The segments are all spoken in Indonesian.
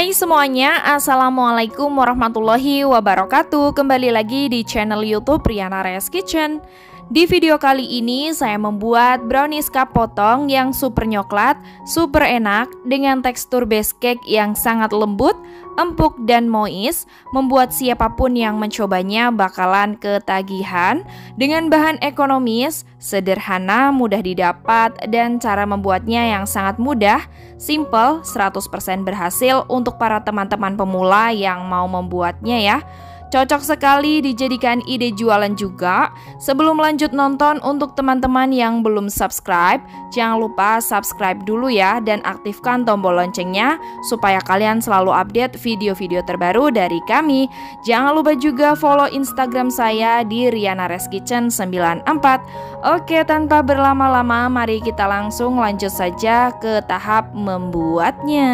Hai semuanya, Assalamualaikum warahmatullahi wabarakatuh. Kembali lagi di channel YouTube Riana Reyes Kitchen. Di video kali ini saya membuat brownies cup potong yang super coklat, super enak dengan tekstur base cake yang sangat lembut, empuk dan moist, membuat siapapun yang mencobanya bakalan ketagihan. Dengan bahan ekonomis, sederhana, mudah didapat, dan cara membuatnya yang sangat mudah, simple, 100% berhasil untuk para teman-teman pemula yang mau membuatnya ya. Cocok sekali dijadikan ide jualan juga. Sebelum lanjut nonton, untuk teman-teman yang belum subscribe, jangan lupa subscribe dulu ya dan aktifkan tombol loncengnya supaya kalian selalu update video-video terbaru dari kami. Jangan lupa juga follow Instagram saya di Riana Reyes Kitchen 94. Oke, tanpa berlama-lama mari kita langsung lanjut saja ke tahap membuatnya.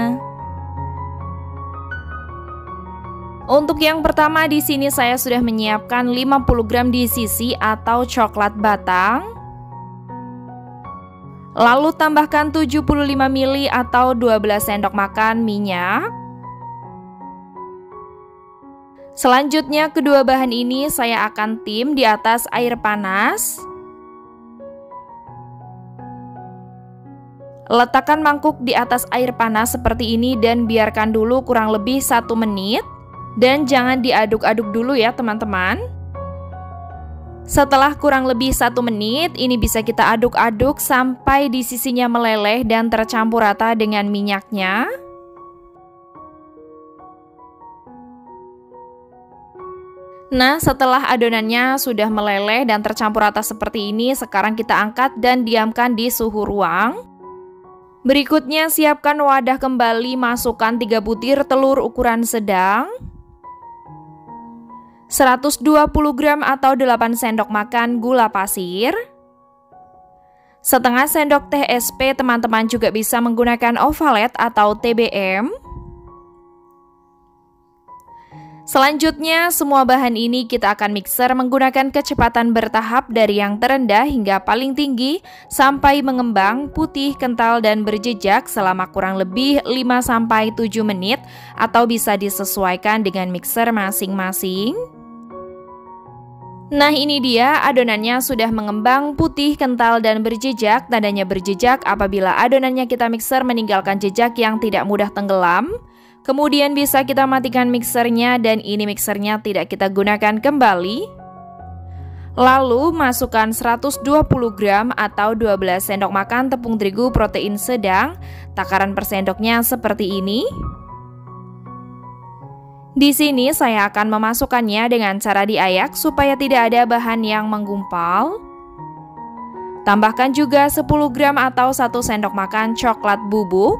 Untuk yang pertama di sini saya sudah menyiapkan 50 gram DCC atau coklat batang. Lalu tambahkan 75 ml atau 12 sendok makan minyak. Selanjutnya kedua bahan ini saya akan tim di atas air panas. Letakkan mangkuk di atas air panas seperti ini dan biarkan dulu kurang lebih 1 menit. Dan jangan diaduk-aduk dulu ya teman-teman. Setelah kurang lebih 1 menit, ini bisa kita aduk-aduk sampai di sisinya meleleh dan tercampur rata dengan minyaknya. Nah, setelah adonannya sudah meleleh dan tercampur rata seperti ini, sekarang kita angkat dan diamkan di suhu ruang. Berikutnya siapkan wadah kembali, masukkan 3 butir telur ukuran sedang, 120 gram atau 8 sendok makan gula pasir, setengah sendok teh SP, teman-teman juga bisa menggunakan ovalet atau TBM. Selanjutnya semua bahan ini kita akan mixer menggunakan kecepatan bertahap dari yang terendah hingga paling tinggi sampai mengembang, putih, kental, dan berjejak selama kurang lebih 5-7 menit atau bisa disesuaikan dengan mixer masing-masing. Nah, ini dia adonannya sudah mengembang, putih, kental, dan berjejak. Tandanya berjejak apabila adonannya kita mixer meninggalkan jejak yang tidak mudah tenggelam. Kemudian bisa kita matikan mixernya dan ini mixernya tidak kita gunakan kembali. Lalu masukkan 120 gram atau 12 sendok makan tepung terigu protein sedang. Takaran per sendoknya seperti ini. Di sini saya akan memasukkannya dengan cara diayak supaya tidak ada bahan yang menggumpal. Tambahkan juga 10 gram atau 1 sendok makan coklat bubuk.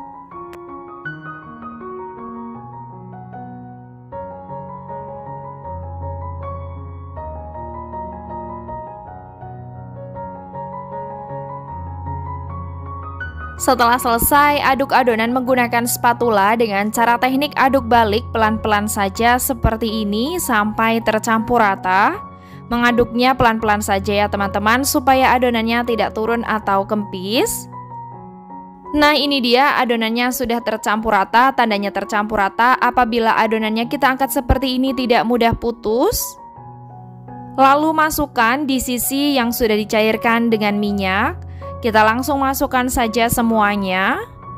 Setelah selesai, aduk adonan menggunakan spatula dengan cara teknik aduk balik pelan-pelan saja seperti ini sampai tercampur rata. Mengaduknya pelan-pelan saja ya teman-teman supaya adonannya tidak turun atau kempis. Nah, ini dia adonannya sudah tercampur rata, tandanya tercampur rata apabila adonannya kita angkat seperti ini tidak mudah putus. Lalu masukkan di sisi yang sudah dicairkan dengan minyak. Kita langsung masukkan saja semuanya.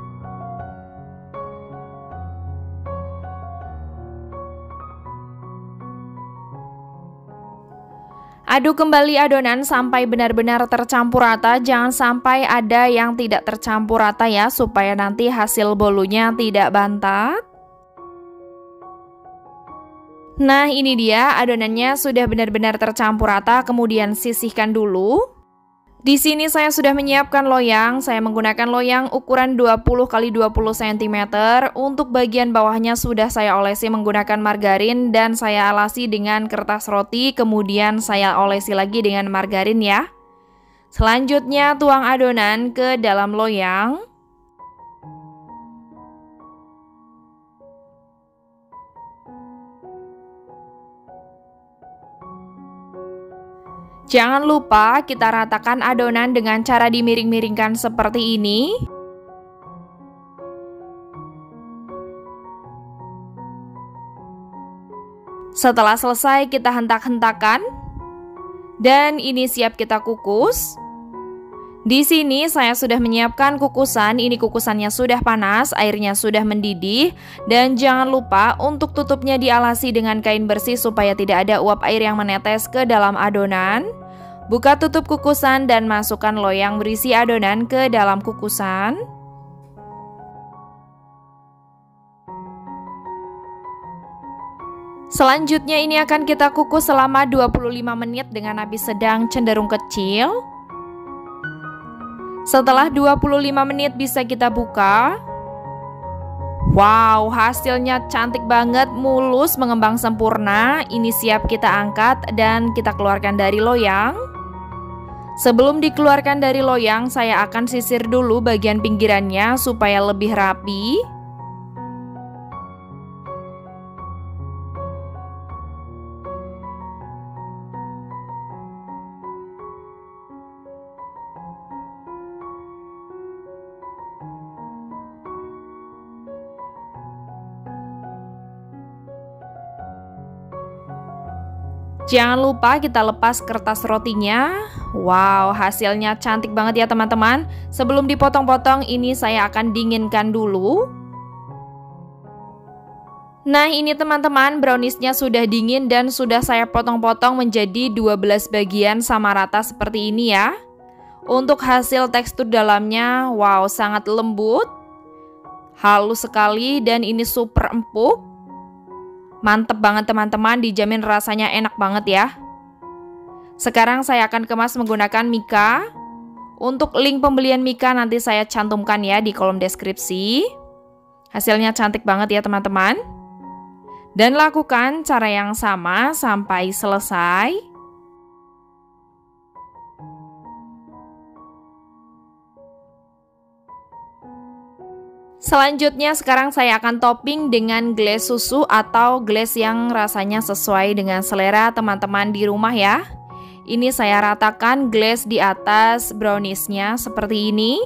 Aduk kembali adonan sampai benar-benar tercampur rata. Jangan sampai ada yang tidak tercampur rata ya, supaya nanti hasil bolunya tidak bantat. Nah, ini dia adonannya sudah benar-benar tercampur rata. Kemudian sisihkan dulu. Di sini saya sudah menyiapkan loyang. Saya menggunakan loyang ukuran 20 x 20 cm. Untuk bagian bawahnya sudah saya olesi menggunakan margarin dan saya alasi dengan kertas roti. Kemudian saya olesi lagi dengan margarin ya. Selanjutnya tuang adonan ke dalam loyang. Jangan lupa kita ratakan adonan dengan cara dimiring-miringkan seperti ini. Setelah selesai kita hentak-hentakan dan ini siap kita kukus. Di sini saya sudah menyiapkan kukusan, ini kukusannya sudah panas, airnya sudah mendidih. Dan jangan lupa untuk tutupnya dialasi dengan kain bersih supaya tidak ada uap air yang menetes ke dalam adonan. Buka tutup kukusan dan masukkan loyang berisi adonan ke dalam kukusan. Selanjutnya ini akan kita kukus selama 25 menit dengan api sedang cenderung kecil. Setelah 25 menit bisa kita buka. Wow, hasilnya cantik banget, mulus, mengembang sempurna. Ini siap kita angkat dan kita keluarkan dari loyang. Sebelum dikeluarkan dari loyang, saya akan sisir dulu bagian pinggirannya supaya lebih rapi. Jangan lupa kita lepas kertas rotinya. Wow, hasilnya cantik banget ya teman-teman. Sebelum dipotong-potong ini saya akan dinginkan dulu. Nah ini teman-teman, browniesnya sudah dingin dan sudah saya potong-potong menjadi 12 bagian sama rata seperti ini ya. Untuk hasil tekstur dalamnya, wow, sangat lembut, halus sekali dan ini super empuk. Mantep banget teman-teman, dijamin rasanya enak banget ya. Sekarang saya akan kemas menggunakan Mika. Untuk link pembelian Mika nanti saya cantumkan ya di kolom deskripsi. Hasilnya cantik banget ya teman-teman. Dan lakukan cara yang sama sampai selesai. Selanjutnya sekarang saya akan topping dengan glaze susu atau glaze yang rasanya sesuai dengan selera teman-teman di rumah ya. Ini saya ratakan glaze di atas browniesnya seperti ini.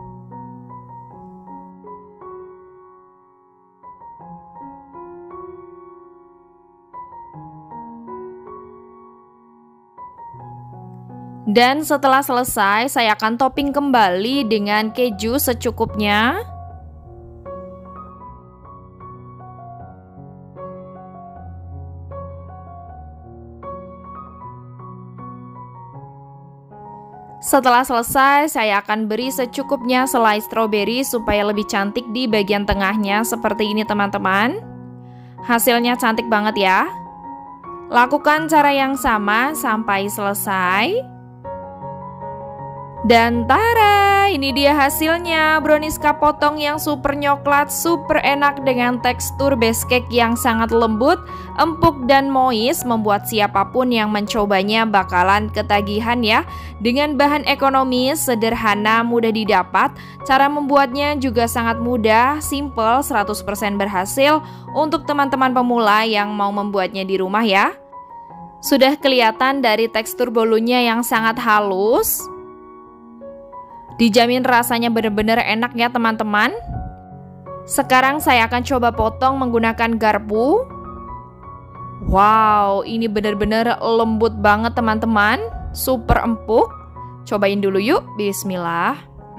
Dan setelah selesai saya akan topping kembali dengan keju secukupnya. Setelah selesai, saya akan beri secukupnya selai stroberi supaya lebih cantik di bagian tengahnya seperti ini teman-teman. Hasilnya cantik banget ya. Lakukan cara yang sama sampai selesai. Dan tara, ini dia hasilnya, brownies cup potong yang super nyoklat, super enak dengan tekstur base cake yang sangat lembut, empuk dan moist, membuat siapapun yang mencobanya bakalan ketagihan ya. Dengan bahan ekonomis, sederhana, mudah didapat, cara membuatnya juga sangat mudah, simple, 100% berhasil untuk teman-teman pemula yang mau membuatnya di rumah ya. Sudah kelihatan dari tekstur bolunya yang sangat halus. Dijamin rasanya benar-benar enak ya teman-teman. Sekarang saya akan coba potong menggunakan garpu. Wow, ini benar-benar lembut banget teman-teman, super empuk. Cobain dulu yuk, bismillah.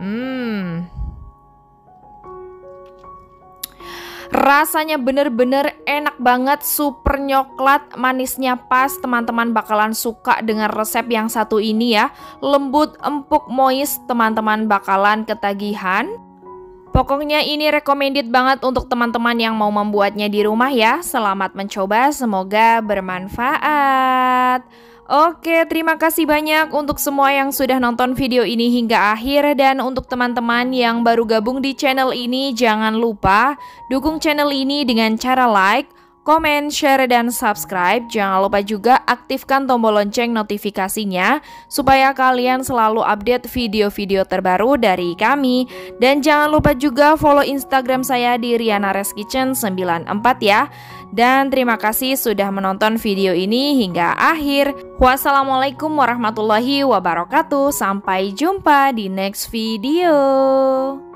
Rasanya bener-bener enak banget, super nyoklat, manisnya pas, teman-teman bakalan suka dengan resep yang satu ini ya. Lembut, empuk, moist, teman-teman bakalan ketagihan. Pokoknya ini recommended banget untuk teman-teman yang mau membuatnya di rumah ya. Selamat mencoba, semoga bermanfaat. Oke, terima kasih banyak untuk semua yang sudah nonton video ini hingga akhir. Dan untuk teman-teman yang baru gabung di channel ini, jangan lupa dukung channel ini dengan cara like, komen, share, dan subscribe. Jangan lupa juga aktifkan tombol lonceng notifikasinya supaya kalian selalu update video-video terbaru dari kami. Dan jangan lupa juga follow Instagram saya di Riana Res Kitchen 94 ya. Dan terima kasih sudah menonton video ini hingga akhir. Wassalamualaikum warahmatullahi wabarakatuh. Sampai jumpa di next video.